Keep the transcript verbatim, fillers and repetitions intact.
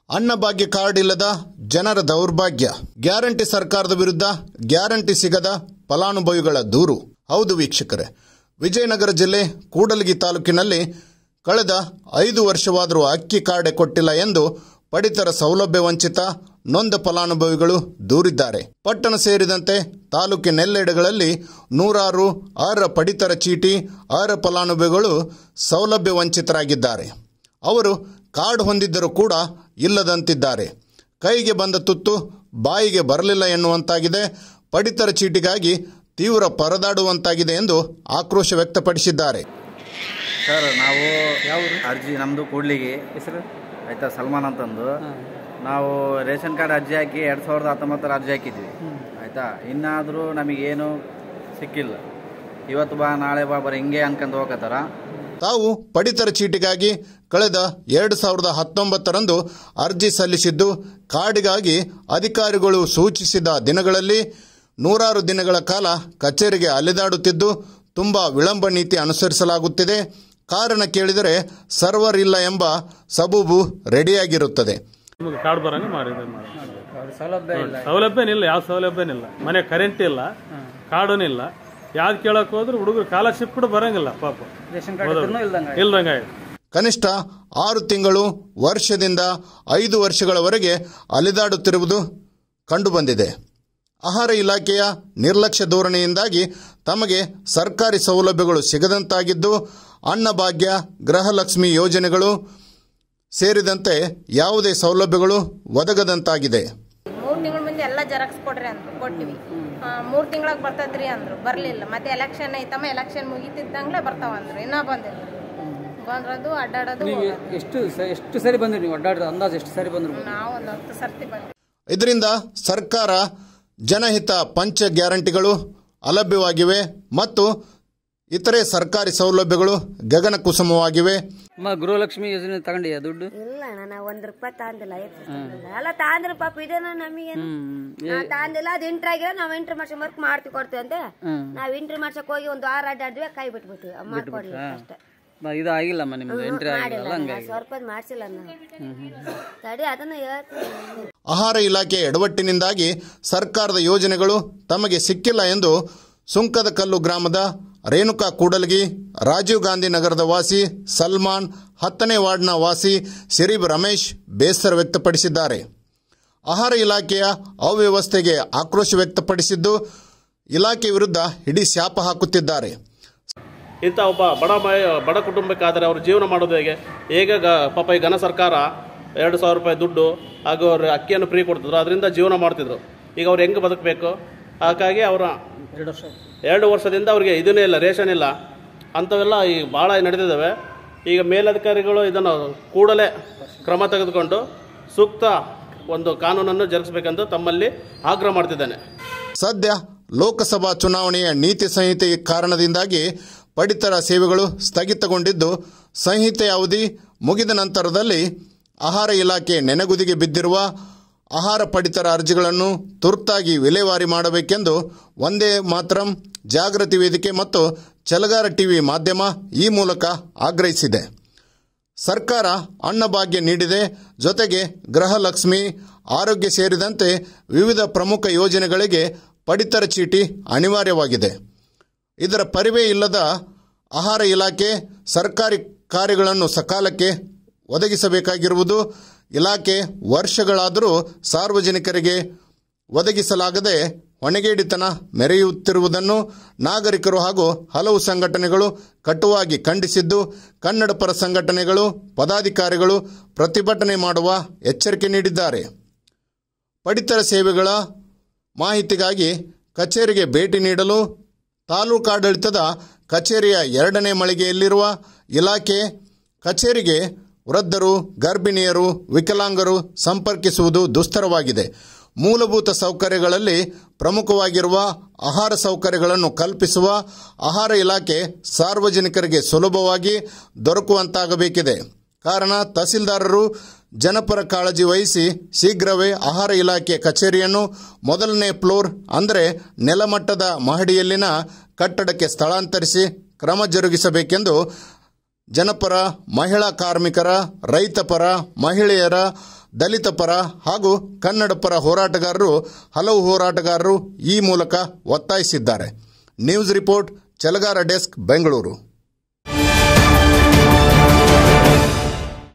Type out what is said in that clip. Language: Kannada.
ಅನ್ನಭಾಗ್ಯ ಕಾರ್ಡ್ ಇಲ್ಲದ ಜನರ ದೌರ್ಭಾಗ್ಯ. ಗ್ಯಾರಂಟಿ ಸರ್ಕಾರದ ವಿರುದ್ಧ ಗ್ಯಾರಂಟಿ ಸಿಗದ ಫಲಾನುಭವಿಗಳ ದೂರು. ಹೌದು ವೀಕ್ಷಕರೇ, ವಿಜಯನಗರ ಜಿಲ್ಲೆ ಕೂಡಲಗಿ ತಾಲೂಕಿನಲ್ಲಿ ಕಳೆದ ಐದು ವರ್ಷವಾದರೂ ಅಕ್ಕಿ ಕಾರ್ಡ್ ಕೊಟ್ಟಿಲ್ಲ ಎಂದು ಪಡಿತರ ಸೌಲಭ್ಯ ವಂಚಿತ ನೊಂದ ಫಲಾನುಭವಿಗಳು ದೂರಿದ್ದಾರೆ. ಪಟ್ಟಣ ಸೇರಿದಂತೆ ತಾಲೂಕಿನೆಲ್ಲೆಡೆಗಳಲ್ಲಿ ನೂರಾರು ಅರ್ಹ ಪಡಿತರ ಚೀಟಿ ಅರ್ಹ ಫಲಾನುಭವಿಗಳು ಸೌಲಭ್ಯ ವಂಚಿತರಾಗಿದ್ದಾರೆ. ಅವರು ಕಾರ್ಡ್ ಹೊಂದಿದ್ದರೂ ಕೂಡ ಇಲ್ಲದಂತಿದ್ದಾರೆ. ಕೈಗೆ ಬಂದ ತುತ್ತು ಬಾಯಿಗೆ ಬರಲಿಲ್ಲ ಎನ್ನುವಂತಾಗಿದೆ. ಪಡಿತರ ಚೀಟಿಗಾಗಿ ತೀವ್ರ ಪರದಾಡುವಂತಾಗಿದೆ ಎಂದು ಆಕ್ರೋಶ ವ್ಯಕ್ತಪಡಿಸಿದ್ದಾರೆ. ಸರ್, ನಾವು ಯಾವ ಅರ್ಜಿ ನಮ್ಮದು ಕೂಡ್ಲಿಗೆ ಹೆಸರು ಆಯ್ತಾ ಸಲ್ಮಾನ್ ಅಂತಂದು ನಾವು ರೇಷನ್ ಕಾರ್ಡ್ ಅರ್ಜಿ ಹಾಕಿ ಎರಡು ಸಾವಿರದ ಹತ್ತೊಂಬತ್ತರ ಅರ್ಜಿ ಹಾಕಿದ್ವಿ ಆಯಿತಾ. ಇನ್ನಾದರೂ ನಮಗೇನು ಸಿಕ್ಕಿಲ್ಲ. ಇವತ್ತು ಬಾ ನಾಳೆ ಬಾ ಬರೀ ಹಿಂಗೆ ಅನ್ಕೊಂಡು ಹೋಗತ್ತಾರ. ತಾವು ಪಡಿತರ ಚೀಟಿಗಾಗಿ ಕಳೆದ ಎರಡು ಸಾವಿರದ ಹತ್ತೊಂಬತ್ತರಂದು ಅರ್ಜಿ ಸಲ್ಲಿಸಿದ್ದು, ಕಾರ್ಡಿಗಾಗಿ ಅಧಿಕಾರಿಗಳು ಸೂಚಿಸಿದ ದಿನಗಳಲ್ಲಿ ನೂರಾರು ದಿನಗಳ ಕಾಲ ಕಚೇರಿಗೆ ಅಲೆದಾಡುತ್ತಿದ್ದು ತುಂಬ ವಿಳಂಬ ನೀತಿ ಅನುಸರಿಸಲಾಗುತ್ತಿದೆ. ಕಾರಣ ಕೇಳಿದರೆ ಸರ್ವರ್ ಇಲ್ಲ ಎಂಬ ಸಬೂಬು ರೆಡಿಯಾಗಿರುತ್ತದೆ. ಕಾರ್ಡ್ ಬರಂಗ ಸೌಲಭ್ಯನಿಲ್ಲ, ಯಾವ ಸೌಲಭ್ಯನಿಲ್ಲ. ಮನೆ ಕರೆಂಟ್ ಇಲ್ಲ, ಕಾರ್ಡೂ ಇಲ್ಲ. ಯಾವ್ದು ಕೇಳಕ್ ಹೋದ್ರೆ ಹುಡುಗರು ಸ್ಕಾಲರ್ಶಿಪ್ ಕೂಡ ಬರಂಗಿಲ್ಲ ಪಾಪ, ಇಲ್ದಂಗ. ಕನಿಷ್ಠ ಆರು ತಿಂಗಳು ವರ್ಷದಿಂದ ಐದು ವರ್ಷಗಳವರೆಗೆ ಅಲೆದಾಡುತ್ತಿರುವುದು ಕಂಡುಬಂದಿದೆ. ಆಹಾರ ಇಲಾಖೆಯ ನಿರ್ಲಕ್ಷ್ಯ ಧೋರಣೆಯಿಂದಾಗಿ ತಮಗೆ ಸರ್ಕಾರಿ ಸೌಲಭ್ಯಗಳು ಸಿಗದಂತಾಗಿದ್ದು, ಅನ್ನಭಾಗ್ಯ, ಗೃಹಲಕ್ಷ್ಮಿ ಯೋಜನೆಗಳು ಸೇರಿದಂತೆ ಯಾವುದೇ ಸೌಲಭ್ಯಗಳು ಒದಗದಂತಾಗಿದೆ. ಮೂರು ತಿಂಗಳ ಮುಂದೆ ಎಲ್ಲ ಜೆರಾಕ್ಸ್ ಕೊಡ್ರಿ ಅಂದ್ರು, ಕೊಟ್ಟಿವಿ. ಮೂರು ತಿಂಗಳಾಗ ಬರ್ತದ್ರಿ ಅಂದ್ರು, ಬರಲಿಲ್ಲ. ಮತ್ತೆ ಎಲೆಕ್ಷನ್ ಐತಮ್ಮ, ಎಲೆಕ್ಷನ್ ಮುಗಿತಿದ್ದಂಗ್ಲೇ ಬರ್ತಾವ ಅಂದ್ರು, ಇನ್ನೂ ಬಂದಿಲ್ಲ. ಬಂದ್ರದು ಅಡ್ಡಾಡೋದು. ಎಷ್ಟು ಎಷ್ಟು ಸರಿ ಬಂದ್ರಿ ನೀವು ಅಡ್ಡಾಡ? ಅಂದಾಜು ಎಷ್ಟು ಸರಿ ಬಂದ್ರು? ನಾವು ಒಂದು ಹತ್ತು ಸರ್ತಿ ಬಂದ್ವಿ. ಇದರಿಂದ ಸರ್ಕಾರ ಜನಹಿತ ಪಂಚ ಗ್ಯಾರಂಟಿಗಳು ಅಲಭ್ಯವಾಗಿವೆ ಮತ್ತು ಇತರೆ ಸರ್ಕಾರಿ ಸೌಲಭ್ಯಗಳು ಗಗನ ಕುಸುಮವಾಗಿವೆ. ಗೃಹಲಕ್ಷ್ಮಿ ಯೋಜನೆ ತಗೊಂಡಿ ದುಡ್ಡು? ಇಲ್ಲ, ನಾನು ಒಂದ್ ರೂಪಾಯಿ ತಾಂದಿಲ್ಲ. ಎಲ್ಲ ತಾಂದ್ರ ಪಾಪ ಇದೇನ ನಮಗೇನು ತಾಂದಿಲ್ಲ. ಅದು ಎಂಟ್ರ್ ಆಗಿರೋ ನಾವು ಎಂಟ್ರಿ ಮಾಡ್ಸೋ ವರ್ಕ್ ಮಾಡ್ತಿ ಕೊಡ್ತೀವಿ ಅಂತ ನಾವ್ ಎಂಟ್ರಿ ಮಾಡ್ಸಕ್ ಹೋಗಿ ಒಂದು ವಾರ ಅಡ್ಡಾಡ್ವಿ, ಕೈ ಬಿಟ್ಬಿಟ್ವಿ. ಮಾಡ್ಕೊಡ್ಲಿ ಅಷ್ಟೇ. ಇದು ಆಗಿಲ್ಲಮ್ಮ ನಿಮ್ದು ಎಂಟ್ರಿ ಆಗಿಲ್ಲ? ಸ್ವಲ್ಪ ಮಾಡ್ಸಿಲ್ಲ ನಾವು. ತಡಿ ಅದನ್ನ ಹೇಳ್ತೀನಿ. ಆಹಾರ ಇಲಾಖೆ ಎಡವಟ್ಟಿನಿಂದಾಗಿ ಸರ್ಕಾರದ ಯೋಜನೆಗಳು ತಮಗೆ ಸಿಕ್ಕಿಲ್ಲ ಎಂದು ಸುಂಕದ ಕಲ್ಲು ಗ್ರಾಮದ ರೇಣುಕಾ ಕೂಡಲಗಿ, ರಾಜೀವ್ ಗಾಂಧಿ ನಗರದ ವಾಸಿ ಸಲ್ಮಾನ್, ಹತ್ತನೇ ವಾರ್ಡ್ನ ವಾಸಿ ಸಿರಿಬ್ ರಮೇಶ್ ಬೇಸರ ವ್ಯಕ್ತಪಡಿಸಿದ್ದಾರೆ. ಆಹಾರ ಇಲಾಖೆಯ ಅವ್ಯವಸ್ಥೆಗೆ ಆಕ್ರೋಶ ವ್ಯಕ್ತಪಡಿಸಿದ್ದು, ಇಲಾಖೆ ವಿರುದ್ಧ ಹಿಡಿ ಶಾಪ ಹಾಕುತ್ತಿದ್ದಾರೆ. ಇಂಥ ಒಬ್ಬ ಬಡ ಬಡ ಕುಟುಂಬಕ್ಕಾದರೆ ಅವರು ಜೀವನ ಮಾಡೋದು ಹೇಗೆ? ಹೇಗೆ ಗ ಪಾಪ ಈ ಘನ ಸರ್ಕಾರ ಎರಡು ಸಾವಿರ ರೂಪಾಯಿ ದುಡ್ಡು ಹಾಗೂ ಅವ್ರು ಅಕ್ಕಿಯನ್ನು ಫ್ರೀ ಕೊಡ್ತಿದ್ರು, ಅದರಿಂದ ಜೀವನ ಮಾಡ್ತಿದ್ರು. ಈಗ ಅವ್ರು ಹೆಂಗೆ ಬದುಕಬೇಕು? ಹಾಗಾಗಿ ಅವರ ಎರಡು ವರ್ಷ ಎರಡು ವರ್ಷದಿಂದ ಅವ್ರಿಗೆ ಇದನ್ನೇ ಇಲ್ಲ, ರೇಷನ್ ಇಲ್ಲ, ಅಂಥವೆಲ್ಲ ಈಗ ಭಾಳ ನಡೆದಿದ್ದಾವೆ. ಈಗ ಮೇಲಧಿಕಾರಿಗಳು ಇದನ್ನು ಕೂಡಲೇ ಕ್ರಮ ತೆಗೆದುಕೊಂಡು ಸೂಕ್ತ ಒಂದು ಕಾನೂನನ್ನು ಜರುಗಿಸಬೇಕೆಂದು ತಮ್ಮಲ್ಲಿ ಆಗ್ರಹ ಮಾಡ್ತಿದ್ದೇನೆ. ಸದ್ಯ ಲೋಕಸಭಾ ಚುನಾವಣೆಯ ನೀತಿ ಸಂಹಿತೆ ಕಾರಣದಿಂದಾಗಿ ಪಡಿತರ ಸೇವೆಗಳು ಸ್ಥಗಿತಗೊಂಡಿದ್ದು, ಸಂಹಿತೆ ಅವಧಿ ಮುಗಿದ ನಂತರದಲ್ಲಿ ಆಹಾರ ಇಲಾಖೆ ನೆನೆಗುದಿಗೆ ಬಿದ್ದಿರುವ ಆಹಾರ ಪಡಿತರ ಅರ್ಜಿಗಳನ್ನು ತುರ್ತಾಗಿ ವಿಲೇವಾರಿ ಮಾಡಬೇಕೆಂದು ಒಂದೇ ಮಾತ್ರಂ, ಜಾಗೃತಿ ವೇದಿಕೆ ಮತ್ತು ಛಲಗಾರ ಟಿವಿ ಮಾಧ್ಯಮ ಈ ಮೂಲಕ ಆಗ್ರಹಿಸಿದೆ. ಸರ್ಕಾರ ಅನ್ನಭಾಗ್ಯ ನೀಡಿದೆ, ಜೊತೆಗೆ ಗೃಹಲಕ್ಷ್ಮಿ, ಆರೋಗ್ಯ ಸೇರಿದಂತೆ ವಿವಿಧ ಪ್ರಮುಖ ಯೋಜನೆಗಳಿಗೆ ಪಡಿತರ ಚೀಟಿ ಅನಿವಾರ್ಯವಾಗಿದೆ. ಇದರ ಪರಿವೇ ಇಲ್ಲದ ಆಹಾರ ಇಲಾಖೆ ಸರ್ಕಾರಿ ಕಾರ್ಯಗಳನ್ನು ಸಕಾಲಕ್ಕೆ ಒದಗಿಸಬೇಕಾಗಿರುವುದು, ಇಲಾಖೆ ವರ್ಷಗಳಾದರೂ ಸಾರ್ವಜನಿಕರಿಗೆ ಒದಗಿಸಲಾಗದೆ ಹೊಣೆಗೇಡಿತನ ಮೆರೆಯುತ್ತಿರುವುದನ್ನು ನಾಗರಿಕರು ಹಾಗೂ ಹಲವು ಸಂಘಟನೆಗಳು ಕಟುವಾಗಿ ಖಂಡಿಸಿದ್ದು, ಕನ್ನಡ ಪರ ಸಂಘಟನೆಗಳು, ಪದಾಧಿಕಾರಿಗಳು ಪ್ರತಿಭಟನೆ ಮಾಡುವ ಎಚ್ಚರಿಕೆ ನೀಡಿದ್ದಾರೆ. ಪಡಿತರ ಸೇವೆಗಳ ಮಾಹಿತಿಗಾಗಿ ಕಚೇರಿಗೆ ಭೇಟಿ ನೀಡಲು ತಾಲೂಕಾಡಳಿತದ ಕಚೇರಿಯ ಎರಡನೇ ಮಳಿಗೆಯಲ್ಲಿರುವ ಇಲಾಖೆ ಕಚೇರಿಗೆ ವೃದ್ಧರು, ಗರ್ಭಿಣಿಯರು, ವಿಕಲಾಂಗರು ಸಂಪರ್ಕಿಸುವುದು ದುಸ್ತರವಾಗಿದೆ. ಮೂಲಭೂತ ಸೌಕರ್ಯಗಳಲ್ಲಿ ಪ್ರಮುಖವಾಗಿರುವ ಆಹಾರ ಸೌಕರ್ಯಗಳನ್ನು ಕಲ್ಪಿಸುವ ಆಹಾರ ಇಲಾಖೆ ಸಾರ್ವಜನಿಕರಿಗೆ ಸುಲಭವಾಗಿ ದೊರಕುವಂತಾಗಬೇಕಿದೆ. ಕಾರಣ ತಹಸೀಲ್ದಾರರು ಜನಪರ ಕಾಳಜಿ ವಹಿಸಿ ಶೀಘ್ರವೇ ಆಹಾರ ಇಲಾಖೆ ಕಚೇರಿಯನ್ನು ಮೊದಲನೇ ಫ್ಲೋರ್ ಅಂದರೆ ನೆಲಮಟ್ಟದ ಮಹಡಿಯಲ್ಲಿನ ಕಟ್ಟಡಕ್ಕೆ ಸ್ಥಳಾಂತರಿಸಿ ಕ್ರಮ ಜರುಗಿಸಬೇಕೆಂದು ಜನಪರ, ಮಹಿಳಾ ಕಾರ್ಮಿಕರ, ರೈತಪರ, ಮಹಿಳೆಯರ ದಲಿತ ಪರ ಹಾಗೂ ಕನ್ನಡ ಪರ ಹೋರಾಟಗಾರರು ಹಲವು ಹೋರಾಟಗಾರರು ಈ ಮೂಲಕ ಒತ್ತಾಯಿಸಿದ್ದಾರೆ. ನ್ಯೂಸ್ ರಿಪೋರ್ಟ್ ಚಲಗಾರ ಡೆಸ್ಕ್, ಬೆಂಗಳೂರು.